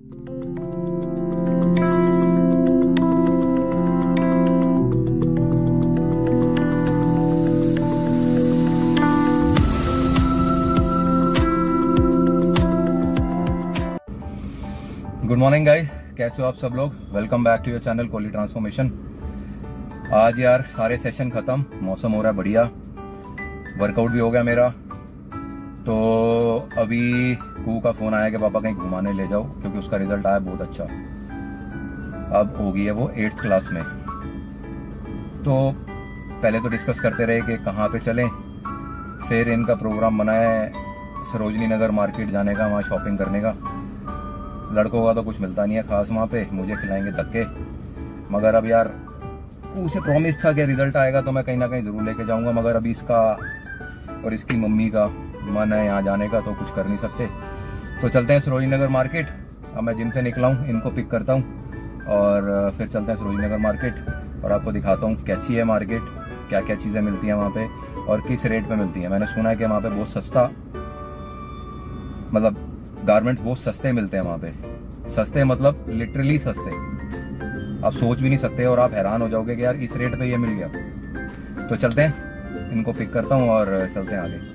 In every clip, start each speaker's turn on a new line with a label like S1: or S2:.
S1: Good morning guys, कैसे हो आप सब लोग। Welcome back to your channel Kohli transformation. आज यार सारे सेशन ख़त्म, मौसम हो रहा है बढ़िया, वर्कआउट भी हो गया मेरा। तो अभी कू का फ़ोन आया कि पापा कहीं घुमाने ले जाओ, क्योंकि उसका रिज़ल्ट आया बहुत अच्छा। अब हो गई है वो 8th क्लास में। तो पहले तो डिस्कस करते रहे कि कहाँ पे चलें, फिर इनका प्रोग्राम बना है सरोजनी नगर मार्केट जाने का, वहाँ शॉपिंग करने का। लड़कों का तो कुछ मिलता नहीं है खास वहाँ पे, मुझे खिलाएंगे धक्के। मगर अब यार उसे प्रॉमिस था कि रिजल्ट आएगा तो मैं कहीं ना कहीं ज़रूर लेके जाऊँगा, मगर अभी इसका और इसकी मम्मी का मन है यहाँ जाने का, तो कुछ कर नहीं सकते। तो चलते हैं सरोजनी नगर मार्केट। अब मैं जिम से निकला हूँ, इनको पिक करता हूँ और फिर चलते हैं सरोजनी नगर मार्केट और आपको दिखाता हूँ कैसी है मार्केट, क्या क्या चीज़ें मिलती हैं वहाँ पर और किस रेट पर मिलती हैं। मैंने सुना है कि वहाँ पर बहुत सस्ता, मतलब गारमेंट बहुत सस्ते मिलते हैं वहाँ पे। सस्ते मतलब लिटरली सस्ते, आप सोच भी नहीं सकते और आप हैरान हो जाओगे कि यार इस रेट पे ये मिल गया। तो चलते हैं, इनको पिक करता हूँ और चलते हैं आगे।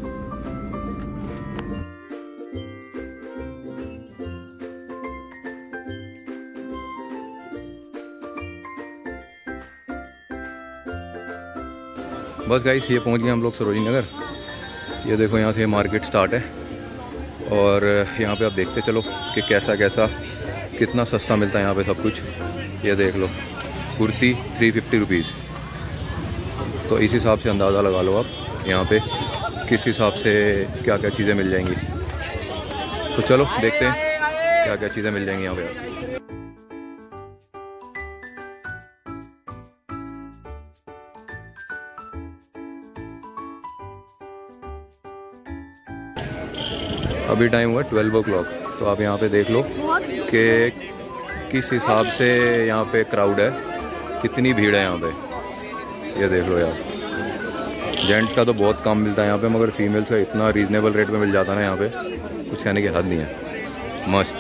S1: बस गाइस, ये पहुँच गए हम लोग सरोजनी नगर। ये देखो यहाँ से मार्केट स्टार्ट है और यहाँ पे आप देखते चलो कि कैसा कैसा कितना सस्ता मिलता है यहाँ पे सब कुछ। ये देख लो, कुर्ती 350 रुपीज़। तो इस हिसाब से अंदाज़ा लगा लो आप यहाँ पे किस हिसाब से क्या क्या चीज़ें मिल जाएंगी। तो चलो देखते हैं क्या क्या चीज़ें मिल जाएंगी यहाँ पे। अभी टाइम हुआ 12 o'clock। तो आप यहाँ पे देख लो कि किस हिसाब से यहाँ पे क्राउड है, कितनी भीड़ है यहाँ पे। ये देख लो यार, जेंट्स का तो बहुत कम मिलता है यहाँ पे, मगर फीमेल्स का इतना रीज़नेबल रेट में मिल जाता है ना यहाँ पे, कुछ कहने की हद नहीं है। मस्त।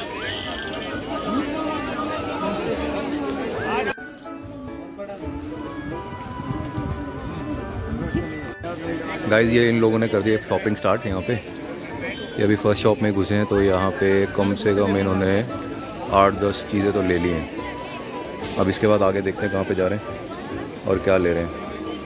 S1: गाइस, ये इन लोगों ने कर दिया शॉपिंग स्टार्ट यहाँ पे। ये अभी फर्स्ट शॉप में घुसे हैं, तो यहाँ पे कम से कम इन्होंने 8-10 चीज़ें तो ले ली हैं। अब इसके बाद आगे देखते हैं कहाँ पे जा रहे हैं और क्या ले रहे हैं।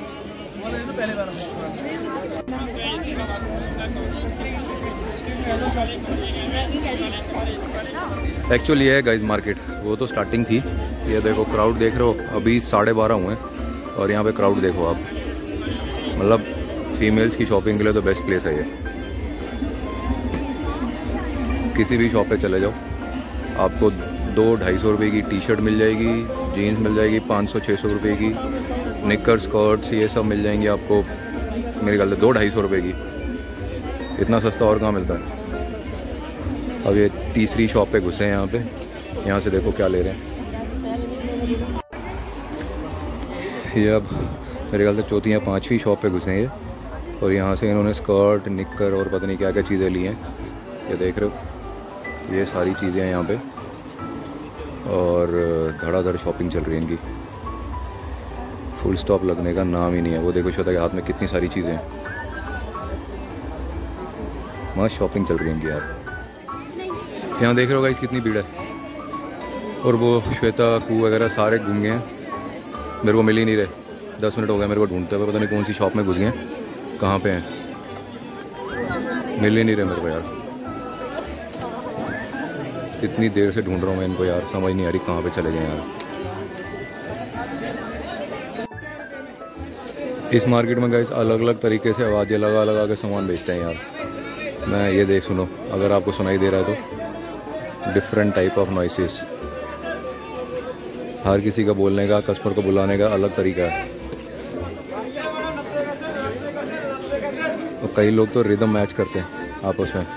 S1: एक्चुअली ये है गाइस मार्केट, वो तो स्टार्टिंग थी। ये देखो क्राउड देख रहे हो, अभी 12:30 हुए हैं और यहाँ पे क्राउड देखो आप। मतलब फीमेल्स की शॉपिंग के लिए तो बेस्ट प्लेस है ये। किसी भी शॉप पे चले जाओ, आपको 200-250 रुपये की टी शर्ट मिल जाएगी, जीन्स मिल जाएगी 500-600 रुपये की, निकर स्कर्ट्स ये सब मिल जाएंगी आपको मेरे ख्याल से 200-250 रुपये की। इतना सस्ता और कहाँ मिलता है। अब ये तीसरी शॉप पे घुसे हैं यहाँ पे, यहाँ से देखो क्या ले रहे हैं। ये अब मेरे ख्याल से चौथी या पाँचवीं शॉप पे घुसे हैं ये, और यहाँ से इन्होंने स्कर्ट, निकर और पता नहीं क्या क्या चीज़ें ली हैं। ये देख रहे हो, ये सारी चीज़ें हैं यहाँ पे और धड़ाधड़ शॉपिंग चल रही है इनकी। फुल स्टॉप लगने का नाम ही नहीं है। वो देखो श्वेता के हाथ में कितनी सारी चीज़ें हैं। मस्त शॉपिंग चल रही है इनकी यार। यहाँ देख रहे हो गाइस कितनी भीड़ है। और वो श्वेता, कू वगैरह सारे घूम गए हैं, मेरे को मिल ही नहीं रहे। 10 मिनट हो गए मेरे को ढूंढते हुए, पता नहीं कौन सी शॉप में घुस गए, कहाँ पे हैं, मिल ही नहीं रहे मेरे को यार। इतनी देर से ढूंढ रहा हूँ मैं इनको यार, समझ नहीं आ रही कहाँ पे चले गए यार। इस मार्केट में गाइस अलग अलग तरीके से आवाज़ें लगा लगा के सामान बेचते हैं यार। मैं ये देख सुनो, अगर आपको सुनाई दे रहा है तो डिफरेंट टाइप ऑफ नॉइसेस। हर किसी का बोलने का, कस्टमर को बुलाने का अलग तरीका है। और कई लोग तो रिदम मैच करते हैं आपस में।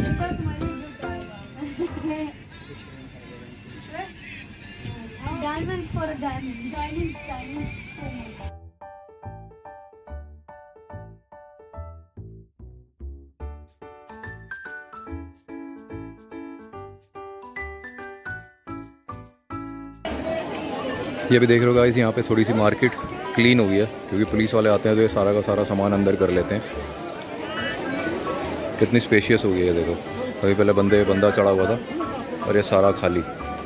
S2: Diamonds for a diamond. Diamonds.
S1: ये भी देख रहे हो गाइस, यहाँ पे थोड़ी सी मार्केट क्लीन हुई है क्योंकि पुलिस वाले आते हैं तो ये सारा का सारा सामान अंदर कर लेते हैं। कितनी स्पेशियस हो गई है देखो। अभी पहले बंदा चढ़ा हुआ था और ये सारा खाली।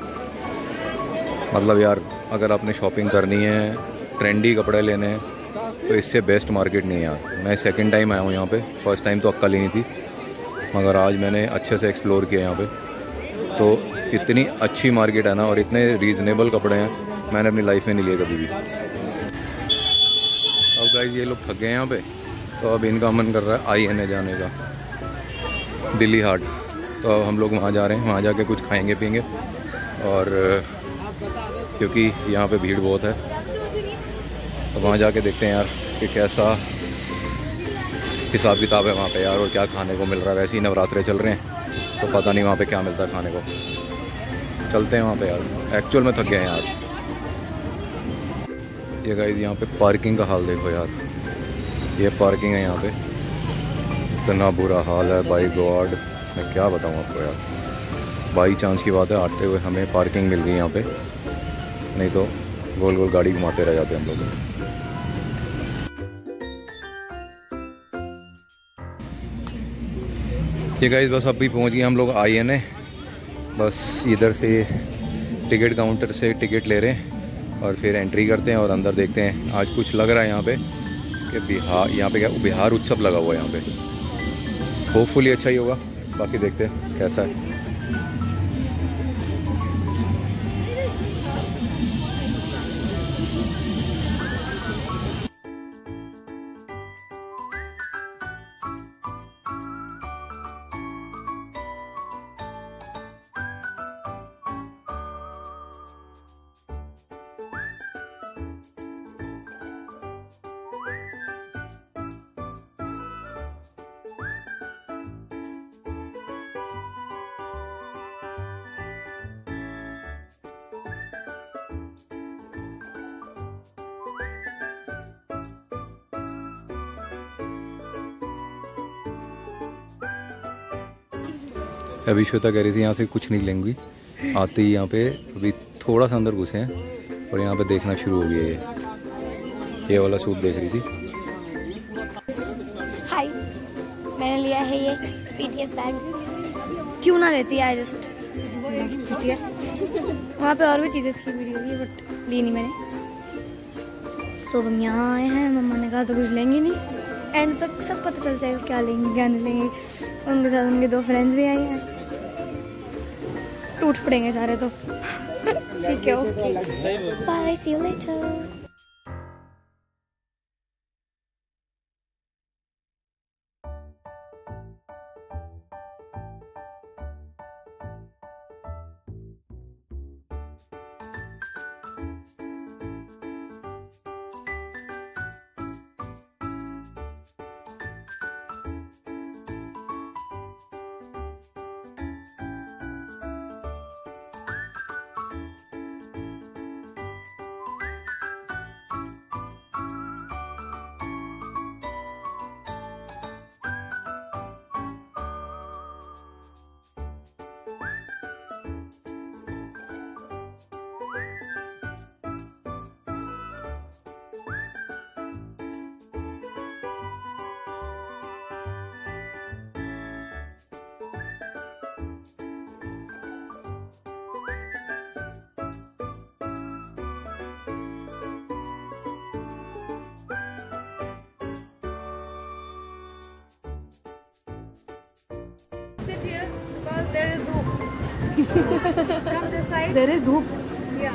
S1: मतलब यार अगर आपने शॉपिंग करनी है, ट्रेंडी कपड़े लेने हैं, तो इससे बेस्ट मार्केट नहीं है यार। मैं सेकंड टाइम आया हूँ यहाँ पे, फर्स्ट टाइम तो अक्ल ही नहीं थी, मगर आज मैंने अच्छे से एक्सप्लोर किया यहाँ पे। तो इतनी अच्छी मार्केट है ना, और इतने रीज़नेबल कपड़े हैं, मैंने अपनी लाइफ में नहीं लिए कभी भी। अब गाइस ये लोग थक गए यहाँ पे, तो अब इनका मन कर रहा है INA जाने का, दिल्ली हाट। तो अब हम लोग वहाँ जा रहे हैं, वहाँ जाके कुछ खाएंगे पिएंगे, और क्योंकि यहाँ पे भीड़ बहुत है, तो वहाँ जाके देखते हैं यार कि कैसा हिसाब किताब है वहाँ पे यार, और क्या खाने को मिल रहा है। वैसे ही नवरात्रे चल रहे हैं तो पता नहीं वहाँ पे क्या मिलता है खाने को। चलते हैं वहाँ पे यार, एक्चुअल में थक गए हैं यार। ये गाइस यहाँ पे पार्किंग का हाल देखो यार, ये पार्किंग है यहाँ पे, इतना बुरा हाल है बाई गॉड, मैं क्या बताऊँ आपको यार। बाई चांस की बात है आते हुए हमें पार्किंग मिल गई यहाँ पे, नहीं तो गोल गोल गाड़ी घुमाते रह जाते हैं हम लोग। ये गाइस बस अभी पहुँच गए हम लोग INA। बस इधर से टिकट काउंटर से टिकट ले रहे हैं और फिर एंट्री करते हैं और अंदर देखते हैं। आज कुछ लग रहा है यहाँ पे कि बिहार, यहाँ पे क्या बिहार उत्सव लगा हुआ है यहाँ पे। होपफुली अच्छा ही होगा, बाकी देखते हैं कैसा है। अभी श्वेता कह रही थी यहाँ से कुछ नहीं लेंगी, आते ही यहाँ पे अभी थोड़ा सा अंदर घुसे हैं और यहाँ पे देखना शुरू हो गया है। ये वाला सूट देख रही थी।
S2: हाय, मैंने लिया है ये BTS बैग। क्यों ना लेती, आई जस्ट BTS। वहाँ पे और भी चीज़ें थी वीडियो की, बट ली नहीं मैंने। तो हम यहाँ आए हैं, मम्मा ने कहा तो कुछ लेंगे नहीं, एंड तक सब पता चल जाएगा क्या लेंगे क्या नहीं लेंगे। उनके साथ उनके 2 फ्रेंड्स भी आई हैं, टूट पड़ेंगे सारे तो। ठीक है, okay bye, see you later.
S3: Sit here because there is hoop. From this side. There is hoop. Yeah.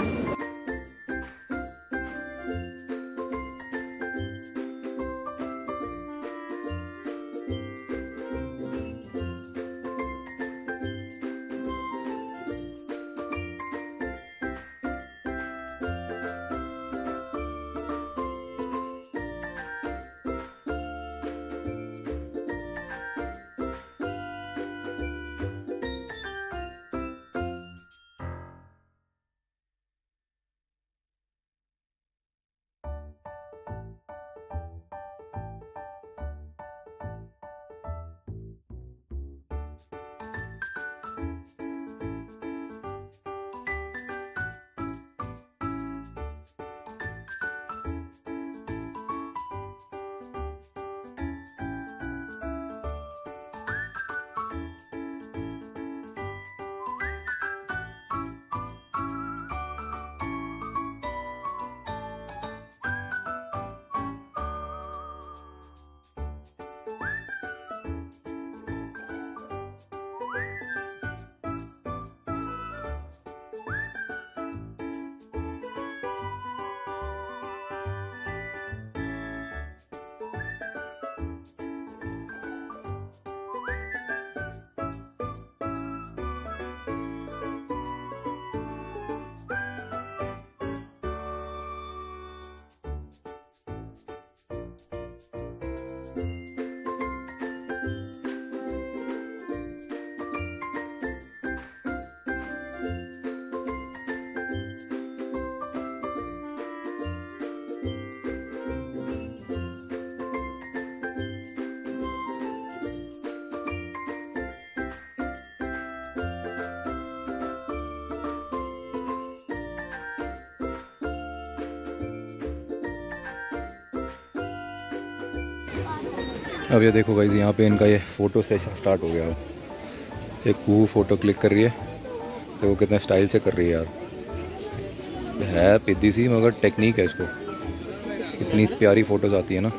S1: अब ये देखो गाइस, यहाँ पे इनका ये फ़ोटो सेशन स्टार्ट हो गया। एक कू फ़ोटो क्लिक कर रही है, देखो कितने स्टाइल से कर रही है यार। है पिद्दी सी मगर टेक्निक है इसको, इतनी प्यारी फ़ोटोज़ आती है ना।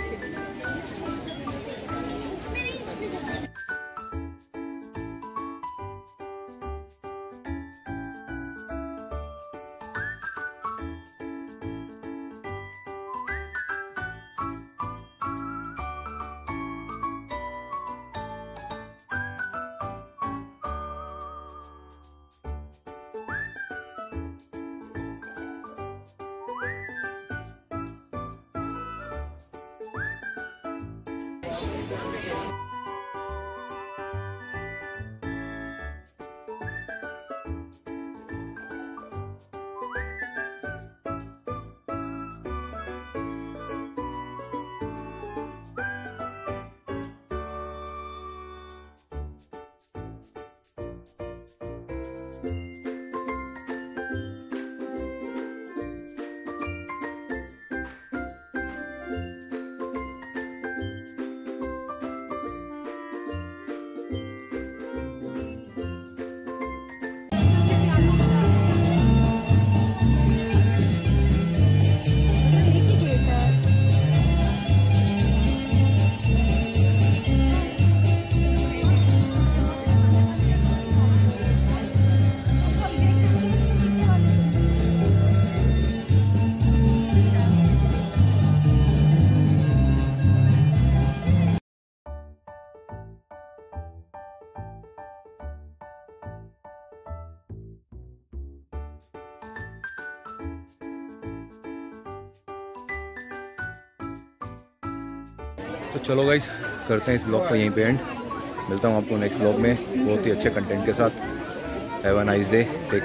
S1: तो चलो गाइस, करते हैं इस ब्लॉग को यहीं पे एंड। मिलता हूँ आपको नेक्स्ट ब्लॉग में बहुत ही अच्छे कंटेंट के साथ। Have a nice day, take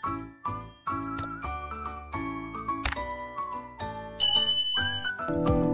S1: care.